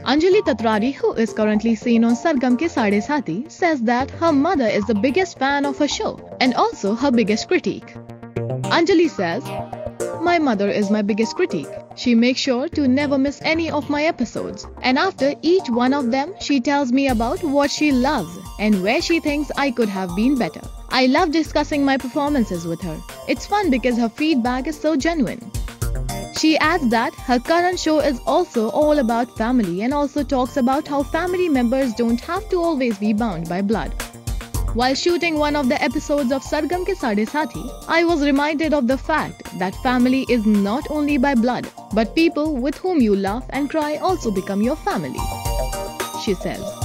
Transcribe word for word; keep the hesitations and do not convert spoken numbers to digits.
Anjali Tatrari, who is currently seen on Sargam Ke Saade Saathi, says that her mother is the biggest fan of her show and also her biggest critique. Anjali says, "My mother is my biggest critique. She makes sure to never miss any of my episodes. And after each one of them, she tells me about what she loves and where she thinks I could have been better. I love discussing my performances with her. It's fun because her feedback is so genuine." She adds that her current show is also all about family and also talks about how family members don't have to always be bound by blood. While shooting one of the episodes of Sargam Ke Saade Saathi, I was reminded of the fact that family is not only by blood, but people with whom you laugh and cry also become your family, she says.